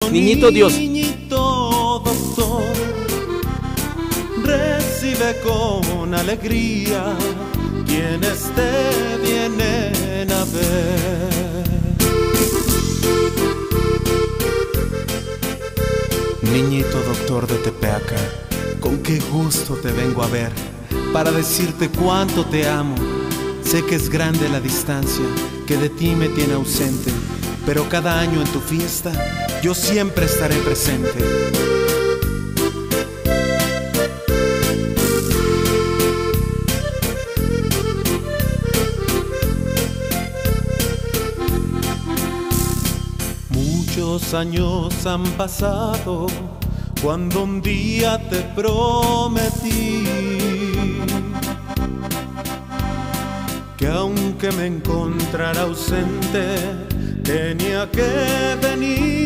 Niñito Dios. Niñito doctor, recibe con alegría quienes te vienen a ver. Niñito doctor de Tepeaca, con qué gusto te vengo a ver, para decirte cuánto te amo. Sé que es grande la distancia que de ti me tiene ausente, pero cada año en tu fiesta yo siempre estaré presente. Muchos años han pasado cuando un día te prometí que aunque me encontrara ausente tenía que venir.